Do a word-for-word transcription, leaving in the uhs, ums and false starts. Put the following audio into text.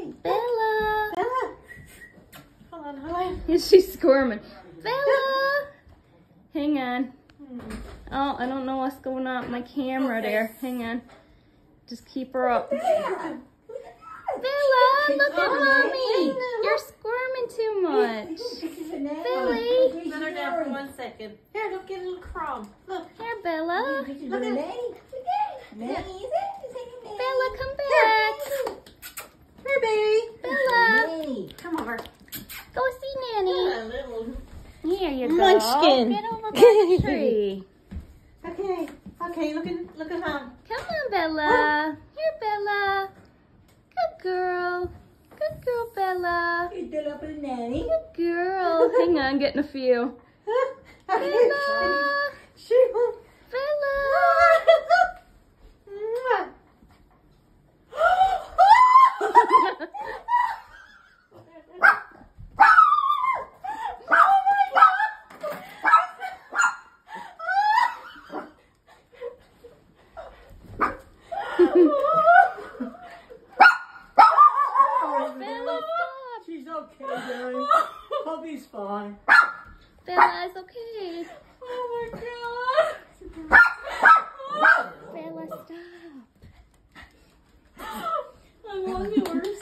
Bella. Bella. Hold on, hold on. She's squirming. Bella. Hang on. Oh, I don't know what's going on with my camera Okay. there. Hang on. Just keep her up. Yeah. Bella, look at Oh, mommy. Bella. You're squirming too much. Billy. Let her down for one second. Here, look, get a little crumb. Look. Here, Bella. Look at Bella, come back. Here, baby. Bella, Come over. go see Nanny. A little. Here you go. Munchkin. Get over by the tree. Okay. Okay, look at, look at him. Come on, Bella. Here, Bella. Good girl. Good girl, Bella. Good girl. Hang on, getting a few. Bella. Shoot. Bella. Bella, stop. She's okay, darling. Puppy's fine. Bella, it's okay. Oh my god. Bella, stop. I want yours.